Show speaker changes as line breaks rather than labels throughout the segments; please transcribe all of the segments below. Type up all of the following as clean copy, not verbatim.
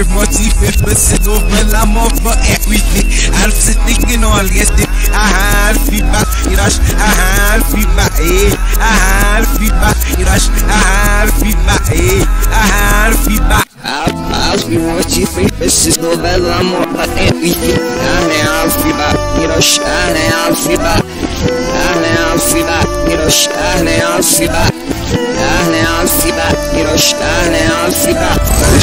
عارف موتيفك بس دوب بلا موفق اكويتي عارف ستيكين واليستي عارف في بقى يراش عارف في بقى ايه عارف في بقى يراش عارف في بقى ايه عارف في بقى
عارف موتيفك بس دوب بلا موفق اكويتي انا عارف في بقى يراش انا عارف في بقى انا عارف في بقى يراش انا عارف في بقى انا عارف في بقى يراش انا عارف في بقى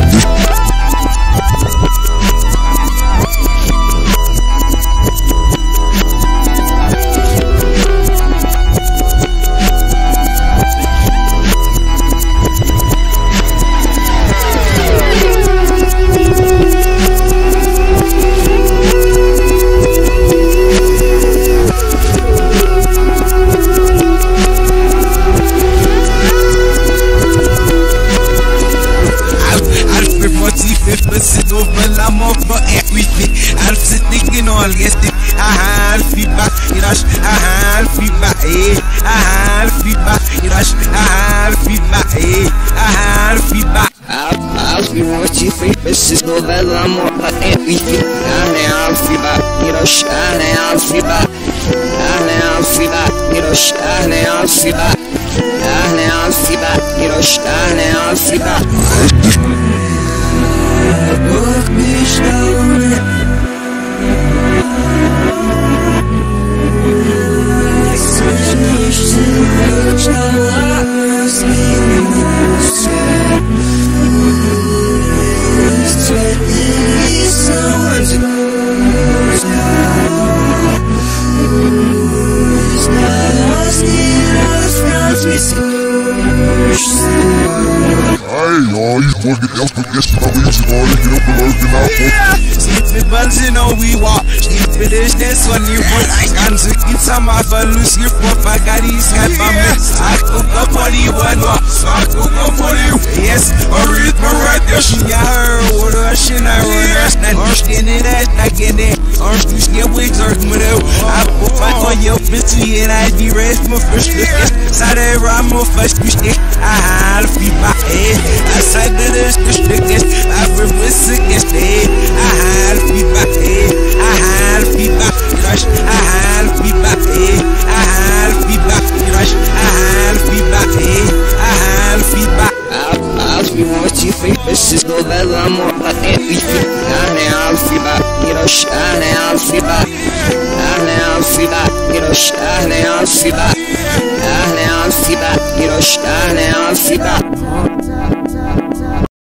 بس دوب بلا موفق اكويتي عارف ستيكين واليستي عارف في بقى يراش عارف في بقى ايه عارف في بقى يراش عارف في بقى ايه عارف في بقى
عارف موتيفك بس دوب بلا موفق اكويتي انا عارف في بقى يراش انا عارف في بقى انا عارف في بقى يراش انا عارف في بقى انا عارف في بقى يراش انا عارف في بقى
Look me slowly.
Sleep buzzing on we walk. Sleep it is this one you want. Guns keep some of a loose your pop. I got these half a mess. I cook up for the one walk. I cook up for you. Yes, or read my right there. She got her with a shin. I run her. Not understanding that. I get it. Or you get wigs or whatever. I put my on your bitch and I be raised my first look. Sade ram my first look. I feel my head. I said that it's the strictest. I remember sickest day. I feel my head. I feel my rush. I feel my head. I feel my rush. I feel my head. I feel my
عارف موتيفك بس دوب بلا موفق اكويتي انا عارف في بقى يراش انا عارف في بقى انا عارف في بقى يراش انا عارف في بقى انا عارف في بقى يراش انا عارف في بقى